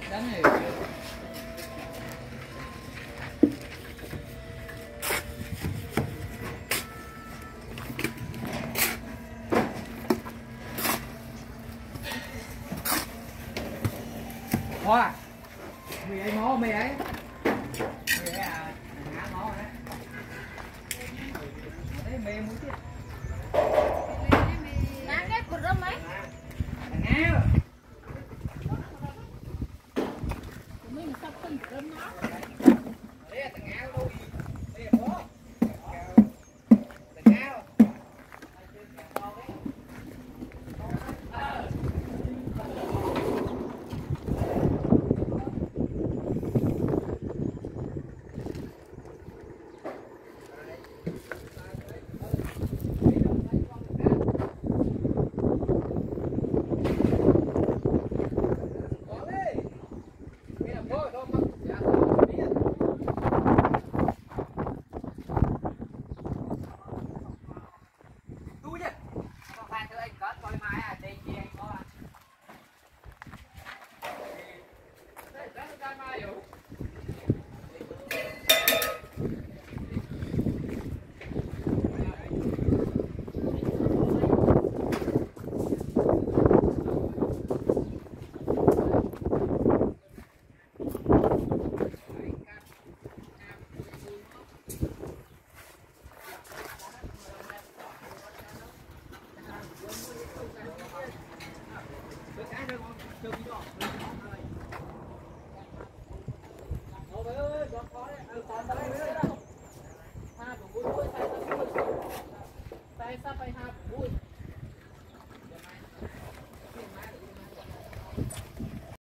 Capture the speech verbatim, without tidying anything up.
đánh này. Hoa mì ấy máu mì ấy mì ấy à ngã máu rồi đấy đấy mì muốn chết ngã cái cột rơm ấy ngã mình sắp phân rơm nó đấy là ngã đâu đây là bố ngã Hãy subscribe cho kênh Ghiền Mì Gõ để không bỏ lỡ những video hấp dẫn.